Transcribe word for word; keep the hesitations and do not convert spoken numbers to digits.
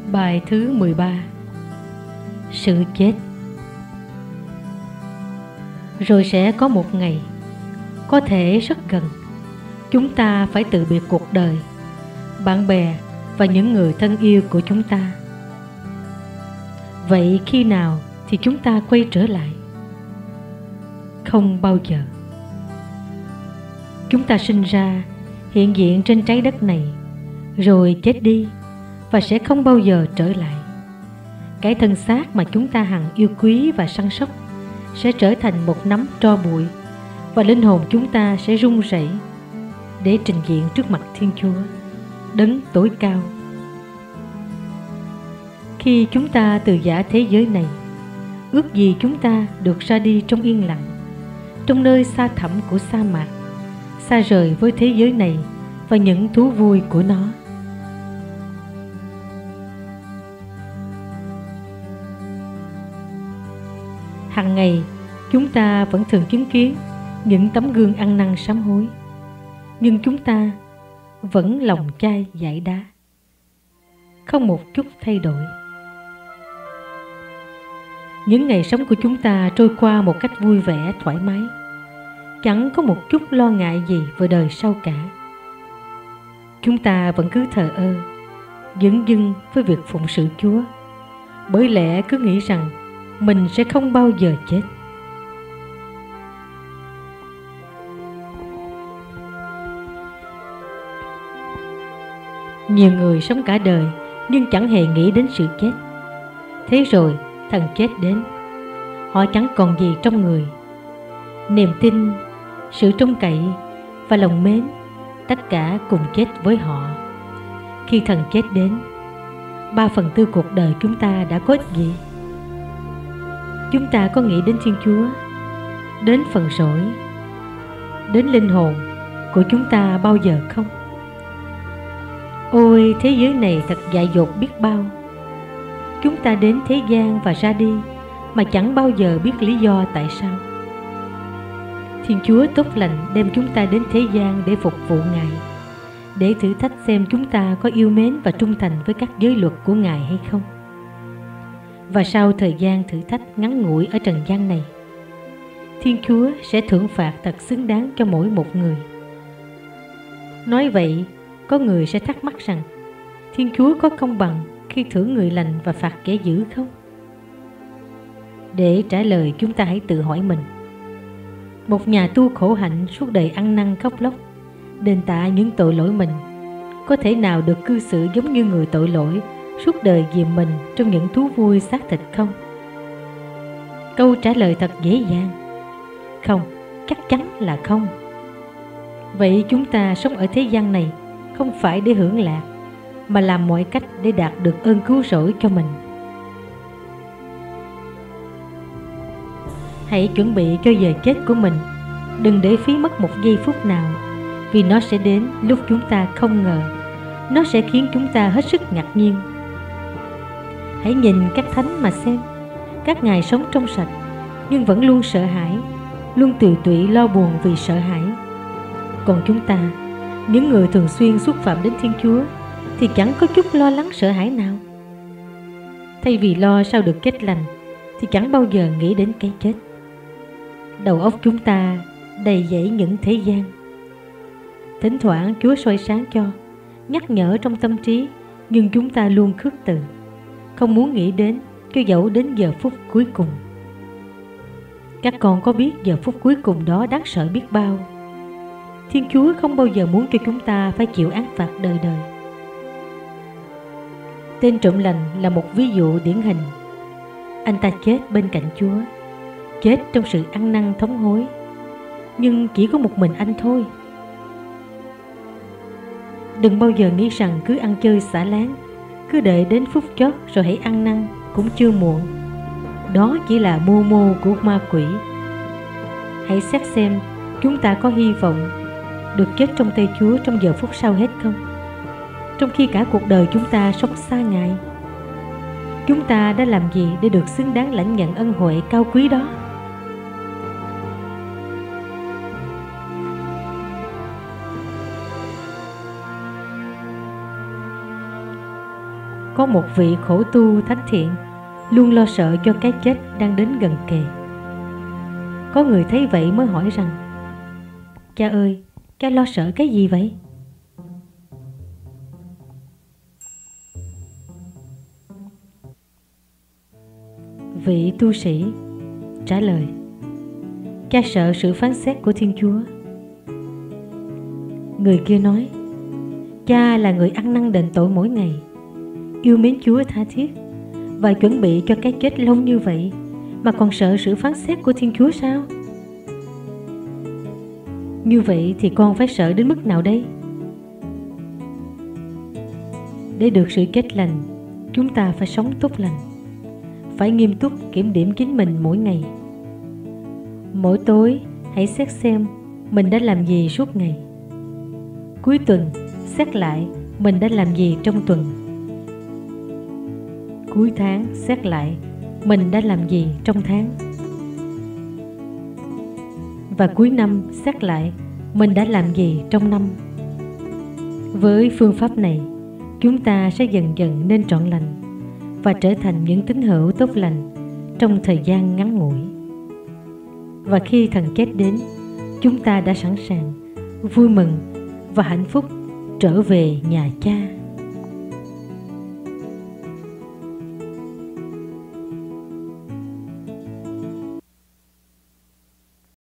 Bài thứ mười ba. Sự chết. Rồi sẽ có một ngày, có thể rất gần, chúng ta phải từ biệt cuộc đời, bạn bè và những người thân yêu của chúng ta. Vậy khi nào thì chúng ta quay trở lại? Không bao giờ. Chúng ta sinh ra, hiện diện trên trái đất này, rồi chết đi và sẽ không bao giờ trở lại. Cái thân xác mà chúng ta hằng yêu quý và săn sóc sẽ trở thành một nắm tro bụi, và linh hồn chúng ta sẽ run rẩy để trình diện trước mặt Thiên Chúa, đấng tối cao. Khi chúng ta từ giã thế giới này, ước gì chúng ta được ra đi trong yên lặng, trong nơi xa thẳm của sa mạc, xa rời với thế giới này và những thú vui của nó. Hằng ngày, chúng ta vẫn thường chứng kiến những tấm gương ăn năn sám hối, nhưng chúng ta vẫn lòng chai dãi đá, không một chút thay đổi. Những ngày sống của chúng ta trôi qua một cách vui vẻ, thoải mái, chẳng có một chút lo ngại gì về đời sau cả. Chúng ta vẫn cứ thờ ơ, dửng dưng với việc phụng sự Chúa, bởi lẽ cứ nghĩ rằng mình sẽ không bao giờ chết. Nhiều người sống cả đời nhưng chẳng hề nghĩ đến sự chết. Thế rồi thần chết đến, họ chẳng còn gì trong người. Niềm tin, sự trông cậy và lòng mến, tất cả cùng chết với họ. Khi thần chết đến, ba phần tư cuộc đời chúng ta đã có ích gì? Chúng ta có nghĩ đến Thiên Chúa, đến phần rỗi, đến linh hồn của chúng ta bao giờ không? Ôi, thế giới này thật dại dột biết bao. Chúng ta đến thế gian và ra đi mà chẳng bao giờ biết lý do tại sao. Thiên Chúa tốt lành đem chúng ta đến thế gian để phục vụ Ngài, để thử thách xem chúng ta có yêu mến và trung thành với các giới luật của Ngài hay không. Và sau thời gian thử thách ngắn ngủi ở trần gian này, Thiên Chúa sẽ thưởng phạt thật xứng đáng cho mỗi một người. Nói vậy, có người sẽ thắc mắc rằng Thiên Chúa có công bằng khi thưởng người lành và phạt kẻ dữ không? Để trả lời, chúng ta hãy tự hỏi mình. Một nhà tu khổ hạnh suốt đời ăn năn khóc lóc, đền tạ những tội lỗi mình, có thể nào được cư xử giống như người tội lỗi suốt đời dìm mình trong những thú vui xác thịt không? Câu trả lời thật dễ dàng: không, chắc chắn là không. Vậy chúng ta sống ở thế gian này không phải để hưởng lạc, mà làm mọi cách để đạt được ơn cứu rỗi cho mình. Hãy chuẩn bị cho giờ chết của mình, đừng để phí mất một giây phút nào, vì nó sẽ đến lúc chúng ta không ngờ. Nó sẽ khiến chúng ta hết sức ngạc nhiên. Hãy nhìn các thánh mà xem, các ngài sống trong sạch nhưng vẫn luôn sợ hãi, luôn tiều tụy lo buồn vì sợ hãi. Còn chúng ta, những người thường xuyên xúc phạm đến Thiên Chúa, thì chẳng có chút lo lắng sợ hãi nào. Thay vì lo sao được chết lành, thì chẳng bao giờ nghĩ đến cái chết. Đầu óc chúng ta đầy dẫy những thế gian. Thỉnh thoảng Chúa soi sáng cho, nhắc nhở trong tâm trí, nhưng chúng ta luôn khước từ, không muốn nghĩ đến, cho dẫu đến giờ phút cuối cùng. Các con có biết giờ phút cuối cùng đó đáng sợ biết bao? Thiên Chúa không bao giờ muốn cho chúng ta phải chịu án phạt đời đời. Tên trộm lành là một ví dụ điển hình. Anh ta chết bên cạnh Chúa, chết trong sự ăn năn thống hối, nhưng chỉ có một mình anh thôi. Đừng bao giờ nghĩ rằng cứ ăn chơi xả láng, cứ đợi đến phút chót rồi hãy ăn năn, cũng chưa muộn. Đó chỉ là mưu mô của ma quỷ. Hãy xét xem chúng ta có hy vọng được chết trong tay Chúa trong giờ phút sau hết không? Trong khi cả cuộc đời chúng ta sống xa Ngài, chúng ta đã làm gì để được xứng đáng lãnh nhận ân huệ cao quý đó? có một vị khổ tu thánh thiện luôn lo sợ cho cái chết đang đến gần kề. Có người thấy vậy mới hỏi rằng: cha ơi, cha lo sợ cái gì vậy? Vị tu sĩ trả lời: cha sợ sự phán xét của Thiên Chúa. Người kia nói: cha là người ăn năn đền tội mỗi ngày, yêu mến Chúa tha thiết và chuẩn bị cho cái chết lâu như vậy mà còn sợ sự phán xét của Thiên Chúa sao? Như vậy thì con phải sợ đến mức nào đây? Để được sự chết lành, chúng ta phải sống tốt lành, phải nghiêm túc kiểm điểm chính mình mỗi ngày. Mỗi tối hãy xét xem mình đã làm gì suốt ngày. Cuối tuần xét lại mình đã làm gì trong tuần. Cuối tháng xét lại mình đã làm gì trong tháng. Và cuối năm xét lại mình đã làm gì trong năm. Với phương pháp này, chúng ta sẽ dần dần nên trọn lành và trở thành những tín hữu tốt lành trong thời gian ngắn ngủi. Và khi thần chết đến, chúng ta đã sẵn sàng, vui mừng và hạnh phúc trở về nhà Cha.